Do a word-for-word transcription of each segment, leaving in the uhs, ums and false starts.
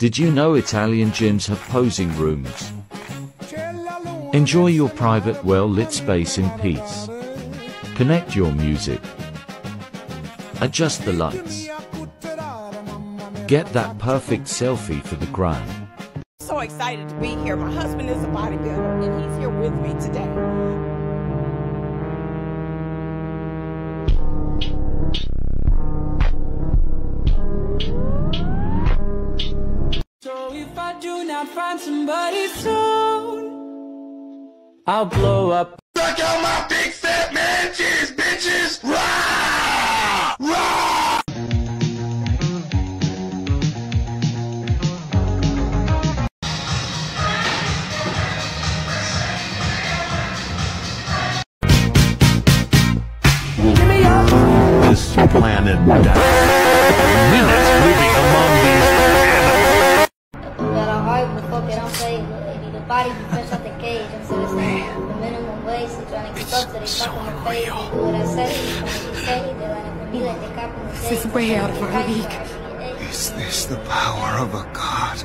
Did you know Italian gyms have posing rooms? Enjoy your private, well-lit space in peace. Connect your music. Adjust the lights. Get that perfect selfie for the gram. So excited to be here. My husband is a bodybuilder and he's here with me today. So if I do not find somebody soon, I'll blow up. Suck out my big fat man cheese, bitches! Rah! Rah! This planet minutes living among these animals. Got a heart, but fuck it, I'm fake. The body be fresh out the cage. I'm still the same. The minimum wage, so trying to keep up to they fuck on my face. They do what I say, they say, they line up for me like they cop in the This is way out of our league. Is this the power of a god?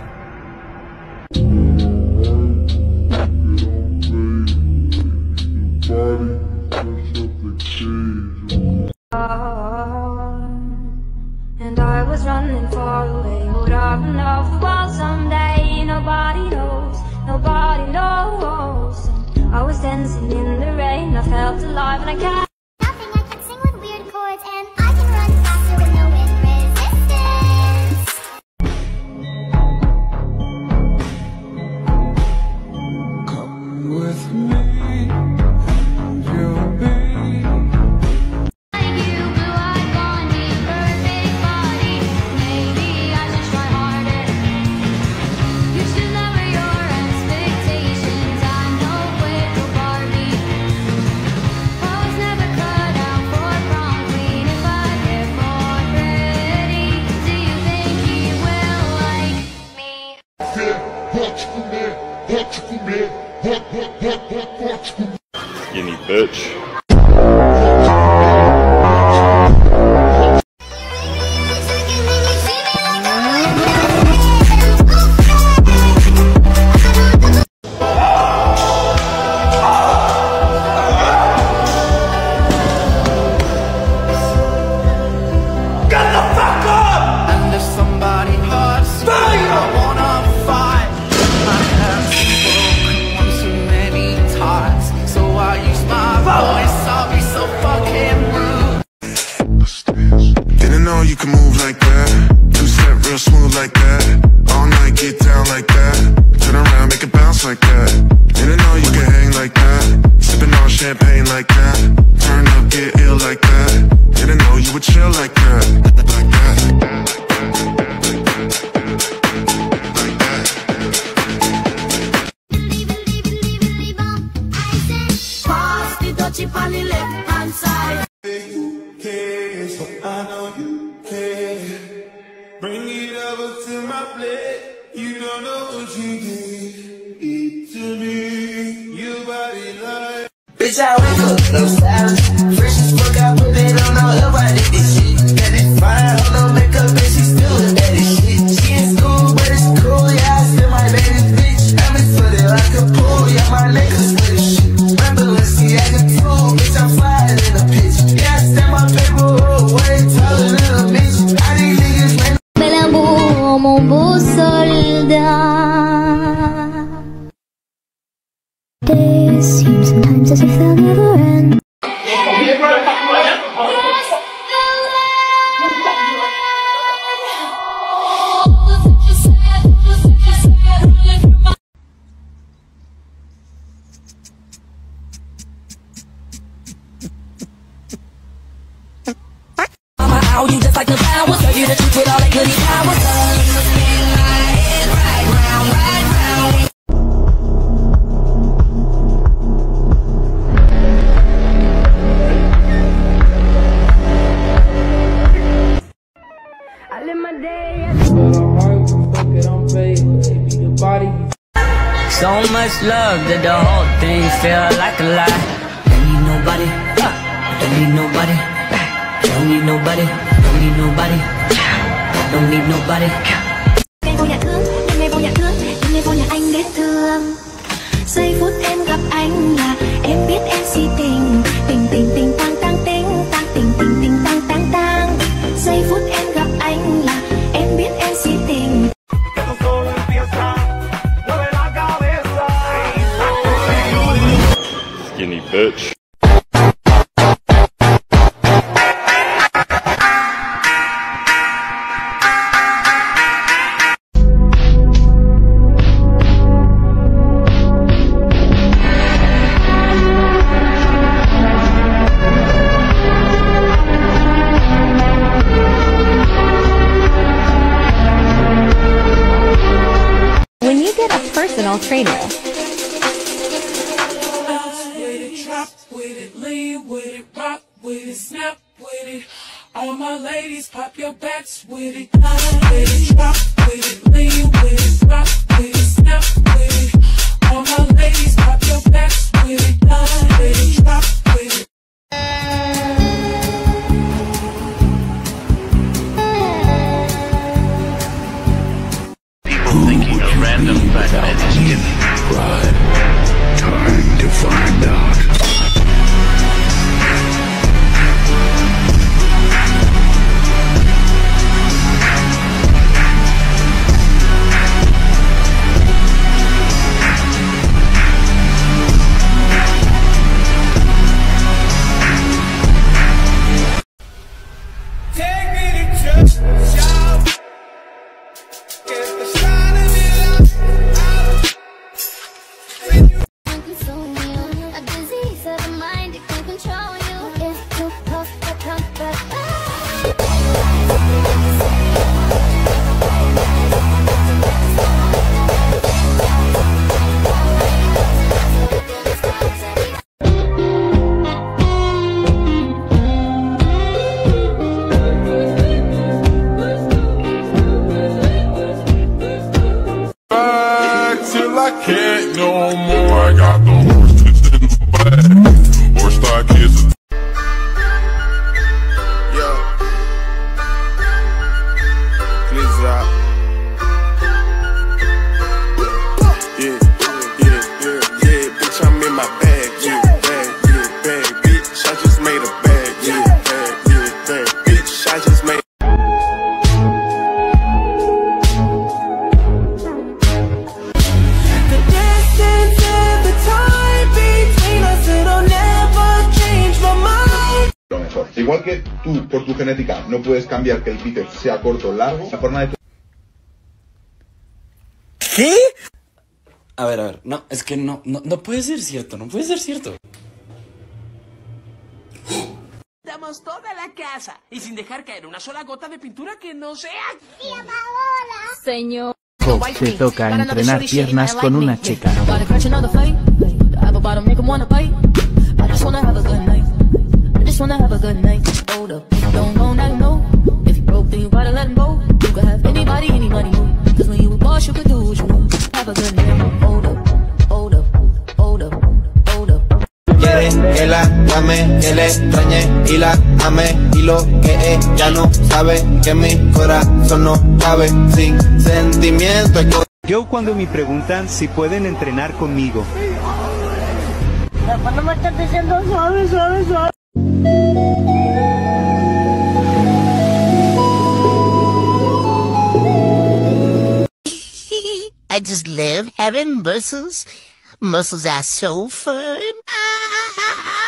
And I was running far away. Would I run off the wall someday? Nobody knows, nobody knows. I was dancing in the rain, I felt alive and I can't. Nothing, I can sing with weird chords and I can run faster with no wind resistance. Come with me. Skinny bitch. You can move like that, two-step real smooth like that. All night, get down like that. Turn around, make it bounce like that. Didn't know you could hang like that. Sipping on champagne like that. Turn up, get ill like that. Didn't know you would chill like that. Like that. Like that. Pass the dutchie on the left hand side. You care, so I know you care. Bring it over to my plate. You don't know what you did. Eat to me, your body like. Bitch, I wake up, no style. Fresh as fuck, I put it on, no help, I did this shit. Got it fine, hold no makeup, and she still with that shit. She in school, but it's cool, yeah, I still my baby bitch. I'm in footed like a pool, yeah, my niggas with the shit. Remember, let's see, I can tool, bitch, I'm flying in a pitch. Yeah, I stand my paper way taller than a bitch. I these niggas, man. Bel amour, mon beau soldat. Days seem sometimes as if they'll never end. You just like the flowers, tell you the truth with all that goody powers. Spin my head right round, right round. I live my day. But alright, fuck it, I'm paid. Baby, the body. So much love that the whole thing feel like a lie. Don't need nobody. Don't need nobody. Don't need nobody. Don't need nobody. Don't need nobody. Giây phút em gặp anh là em biết em si tình. Tình tình tình tăng tăng tình, tăng tình tình tình tăng tăng tăng. Giây phút em gặp anh là em biết em si tình. Skinny bitch. When you get a personal trainer, Bounce with it, drop with it, lean with it, rock with it, snap with it. All my ladies, pop your backs with it. Bounce with it, drop with it, lean with it, rock with it, snap with it. All my ladies, pop your backs with it. Bounce with it, drop with it. People thinking a random fact that is skinny. Right. Time to find out. Take me to church, shout. Get the shine of it out. Consume you. A disease of the mind, it can control you. It's too tough to comfort. Back till I can't no more. I got the horses in the back. Horse stock is a Yo. Please drop. Yeah, yeah, yeah, yeah, bitch, I'm in my bag, yeah, bag, yeah, bag, bitch, I just made a bag, yeah, bag, yeah, bag, bitch, I just made. The distance and the time between us, it'll never change my mind. Lo mejor. Igual que tú, por tu genética, no puedes cambiar que el bíceps sea corto o largo, la forma de tu... ¿Qué? A ver, a ver, no, es que no, no, no puede ser cierto, no puede ser cierto. Damos toda la casa y sin dejar caer una sola gota de pintura que no sea. señor. Se toca entrenar piernas con una chica. Quiere que la llame, que le extrañe y la ame. Y lo que ella no sabe, que mi corazón no cabe sin sentimiento. Yo cuando me preguntan si pueden entrenar conmigo. Cuando me estás diciendo suave, suave, suave. I just love having muscles. Muscles are so fun. Ah,